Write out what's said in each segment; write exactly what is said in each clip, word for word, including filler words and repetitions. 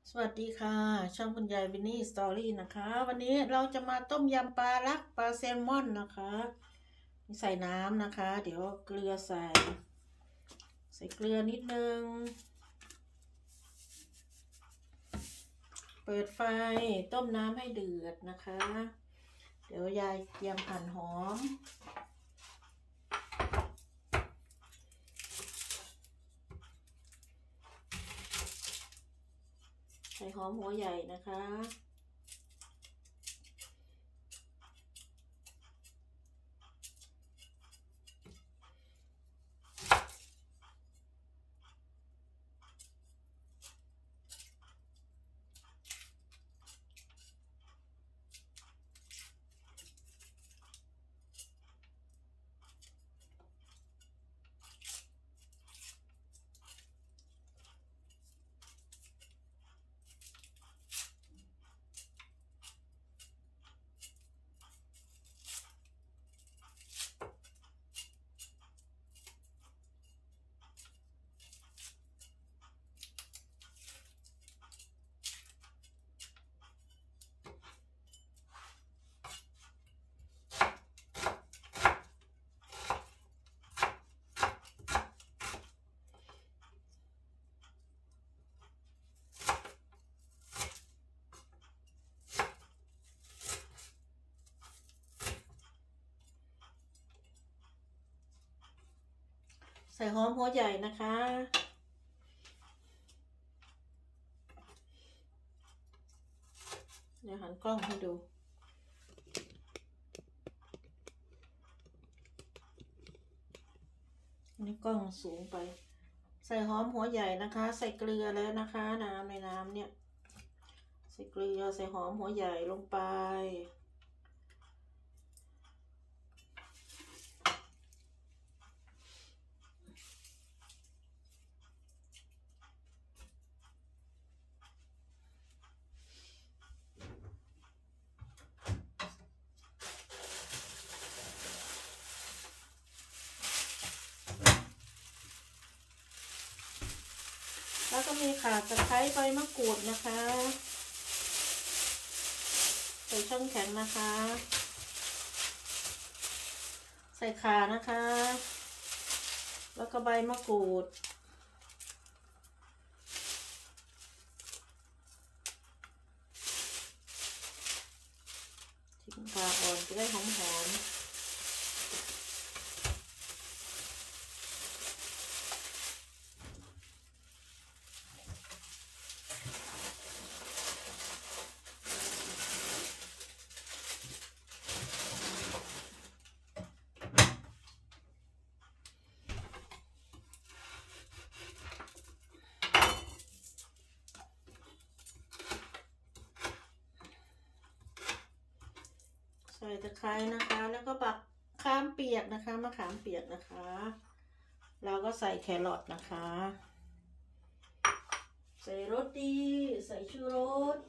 สวัสดีค่ะช่องคุณยายวินนี่สตอรี่นะคะ วันนี้เราจะมาต้มยำปลาลักปลาแซลมอนนะคะใส่น้ำนะคะ เดี๋ยวเกลือใส่ใส่เกลือนิดนึงเปิดไฟต้มน้ำให้เดือดนะคะ เดี๋ยวยายเตรียมหั่นหอมใส่หอมหัวใหญ่นะคะใส่หอมหัวใหญ่นะคะเดี๋ยวหันกล้องให้ดูนี่กล้องสูงไปใส่หอมหัวใหญ่นะคะใส่เกลือแล้วนะคะน้ำในน้ำเนี่ยใส่เกลือใส่หอมหัวใหญ่ลงไปแล้วก็มีข่าตะไคร้ใบมะกรูดนะคะใส่ช่องแข็งนะคะใส่ข่านะคะแล้วก็ใบมะกรูดทิ้งข่าอ่อนจะได้หอมๆใส่ตะไคร้นะคะแล้วก็บักขามเปียกนะคะมะขามเปียกนะคะแล้วก็ใส่แครอทนะคะใส่รสดีใส่ชูรส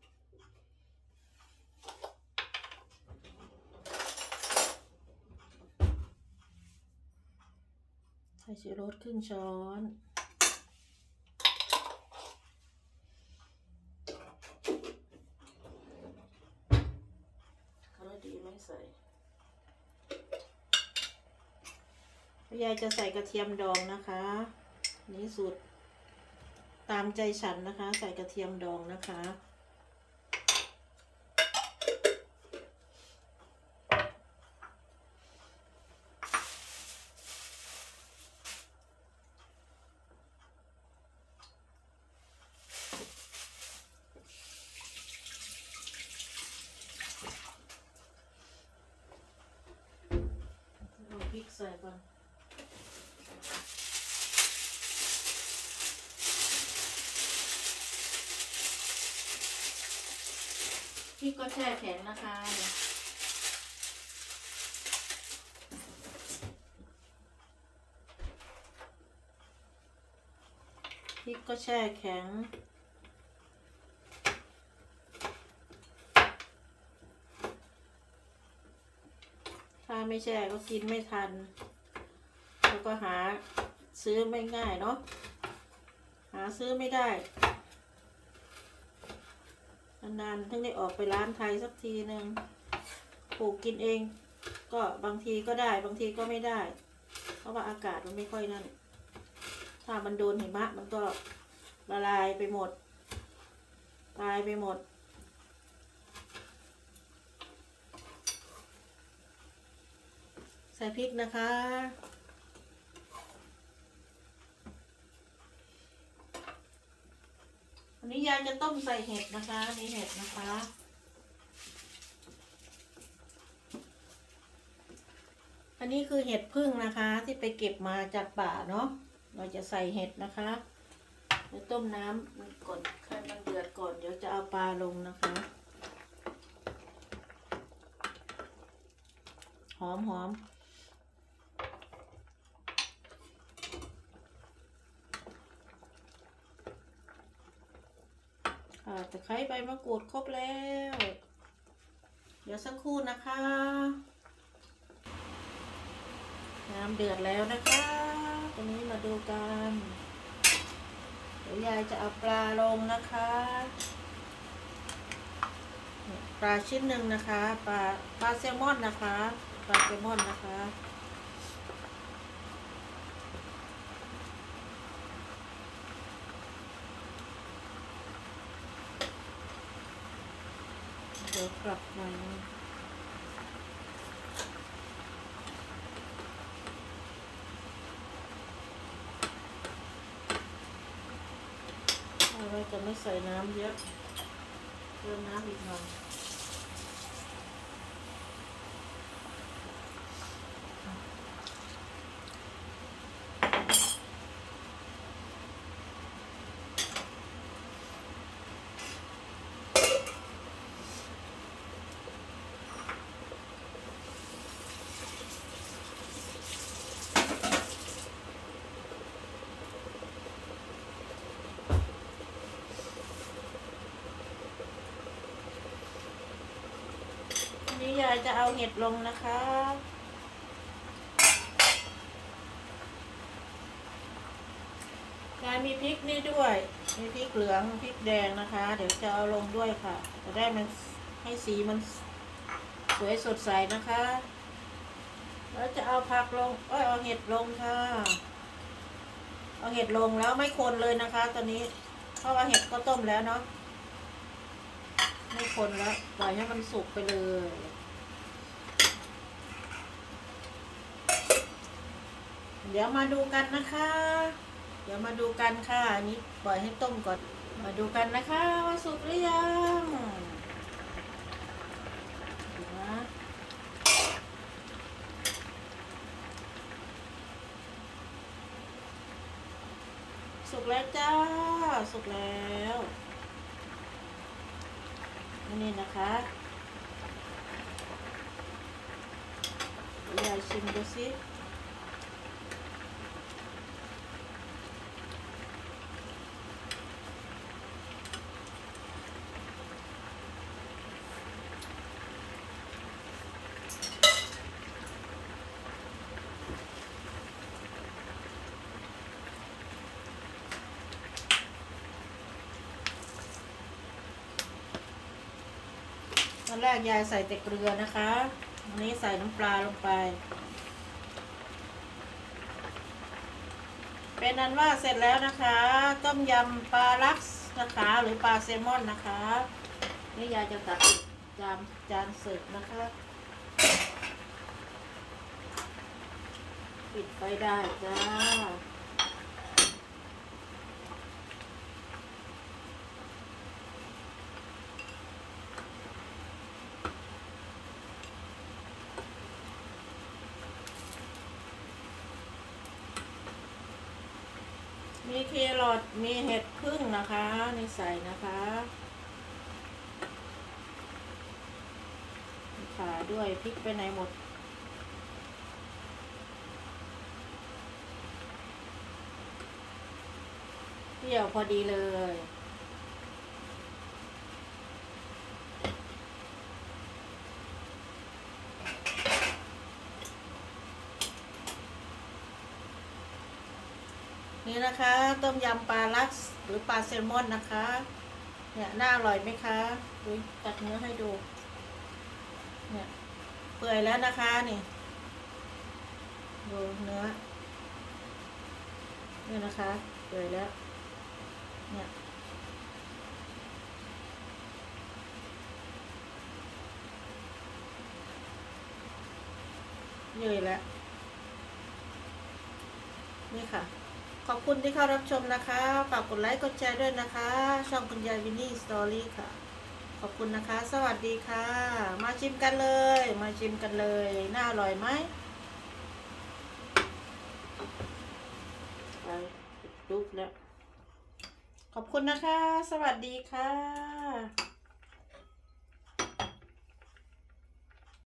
ใส่ชูรสครึ่งช้อนใส่ยายจะใส่กระเทียมดองนะคะนี่สูตรตามใจฉันนะคะใส่กระเทียมดองนะคะเอาพริกใส่ก่อนพริกก็แช่แข็งนะคะพริกก็แช่แข็งถ้าไม่แช่ก็กินไม่ทันแล้วก็หาซื้อไม่ง่ายเนาะหาซื้อไม่ได้นานๆถึงได้ออกไปร้านไทยสักทีหนึ่งปลูกกินเองก็บางทีก็ได้บางทีก็ไม่ได้เพราะว่าอากาศมันไม่ค่อยนั่นถ้ามันโดนหิมะมันก็ละลายไปหมดตายไปหมดใส่พริกนะคะวันนี้ยายจะต้มใส่เห็ดนะคะนี่เห็ดนะคะอันนี้คือเห็ดพึ่งนะคะที่ไปเก็บมาจากป่าเนาะเราจะใส่เห็ดนะคะเดี๋ยวต้มน้ำมันก่อนให้มันเดือดก่อนเดี๋ยวจะเอาปลาลงนะคะหอมหอมค่ะตะไคร้ใบมะกรูดครบแล้วเดี๋ยวสักครู่นะคะน้ำเดือดแล้วนะคะตรงนี้มาดูกันเดี๋ยวยายจะเอาปลาลงนะคะปลาชิ้นหนึ่งนะคะปลาปลาแซลมอนนะคะปลาแซลมอนนะคะเดี๋ยวกลับมาเราจะไม่ใส่น้ำเยอะเติมน้ำอีกหน่อยนี่ยายจะเอาเห็ดลงนะคะยายมีพริกนี่ด้วยมีพริกเหลืองพริกแดงนะคะเดี๋ยวจะเอาลงด้วยค่ะจะได้มันให้สีมันสวยสดใสนะคะแล้วจะเอาผักลงเอ้ยเอาเห็ดลงค่ะเอาเห็ดลงแล้วไม่คนเลยนะคะตอนนี้เพราะว่าเห็ดก็ต้มแล้วเนาะไม่คนแล้วปล่อยให้มันสุกไปเลยเดี๋ยวมาดูกันนะคะเดี๋ยวมาดูกันค่ะอันนี้ปล่อยให้ต้มก่อนมาดูกันนะคะว่าสุกหรือยังสุกแล้วจ้าสุกแล้วนี่นะคะยายชิมดูสิตอนแรกยายใส่แต่เกลือนะคะวันนี้ใส่น้ำปลาลงไปเป็นนั้นว่าเสร็จแล้วนะคะต้มยำปลาลักซ์นะคะหรือปลาแซลมอนนะคะนี่ยายจะตักจานจานเสิร์ฟนะคะปิดไฟได้จ้ามีแครอทมีเห็ดพึ่งนะคะนี่ใส่นะคะขาด้วยพริกไปไหนหมดเปรี้ยวพอดีเลยนี่นะคะต้มยำปลาลักซ์หรือปลาแซลมอนนะคะเนี่ยน่าอร่อยไหมคะดูตัดเนื้อให้ดูเนี่ยเปื่อยแล้วนะคะนี่ดูเนื้อเนี่ยนะคะเปื่อยแล้วเนี่ยเยอะแล้วนี่ค่ะขอบคุณที่เข้ารับชมนะคะฝากกดไลค์กดแชร์ด้วยนะคะช่องคุณยายวินนี่สตอรี่ค่ะขอบคุณนะคะสวัสดีค่ะมาชิมกันเลยมาชิมกันเลยน่าอร่อยไหมไปลุกแล้วขอบคุณนะคะสวัสดีค่ะ